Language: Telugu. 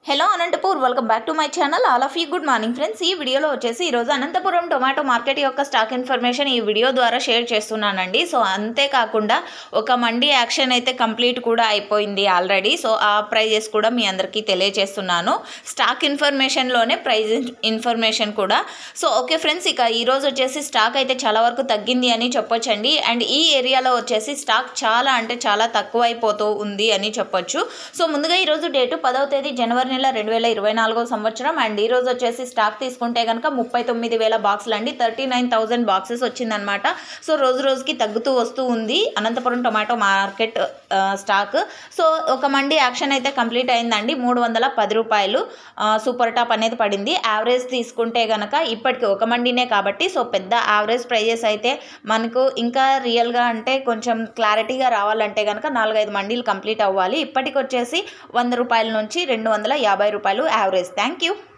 Hello Anantapur welcome back to my channel all of you good morning friends. ఈ వీడియోలో వచ్చేసి ఈరోజు అనంతపురం టొమాటో మార్కెట్ యొక్క స్టాక్ ఇన్ఫర్మేషన్ ఈ వీడియో ద్వారా షేర్ చేస్తున్నానండి. సో అంతేకాకుండా ఒక మండీ యాక్షన్ అయితే కంప్లీట్ కూడా అయిపోయింది ఆల్రెడీ. సో ఆ ప్రైజెస్ కూడా మీ అందరికీ తెలియజేస్తున్నాను. స్టాక్ ఇన్ఫర్మేషన్లోనే ప్రైజ్ ఇన్ఫర్మేషన్ కూడా. సో ఓకే ఫ్రెండ్స్, ఇక ఈరోజు వచ్చేసి స్టాక్ అయితే చాలా వరకు తగ్గింది అని చెప్పొచ్చండి. అండ్ ఈ ఏరియాలో వచ్చేసి స్టాక్ చాలా అంటే చాలా తక్కువైపోతూ ఉంది అని చెప్పొచ్చు. సో ముందుగా ఈరోజు డేటు 10వ తేదీ జనవరి 2024 సంవత్సరం. అండ్ ఈ రోజు వచ్చేసి స్టాక్ తీసుకుంటే కనుక 39,000 బాక్సులు అండి, 39,000 బాక్సెస్ వచ్చిందనమాట. సో రోజు రోజుకి తగ్గుతూ వస్తూ ఉంది Anantapuram tomato market stock. So ఒక మండీ యాక్షన్ అయితే కంప్లీట్ అయిందండి. 310 రూపాయలు సూపర్ టాప్ అనేది పడింది. యావరేజ్ తీసుకుంటే కనుక ఇప్పటికి ఒక మండీనే కాబట్టి సో పెద్ద యావరేజ్ ప్రైజెస్ అయితే మనకు ఇంకా రియల్గా అంటే కొంచెం క్లారిటీగా రావాలంటే కనుక 4-5 మండీలు కంప్లీట్ అవ్వాలి. ఇప్పటికి వచ్చేసి 100 రూపాయల నుంచి 250 రూపాయలు యావరేజ్. Thank you.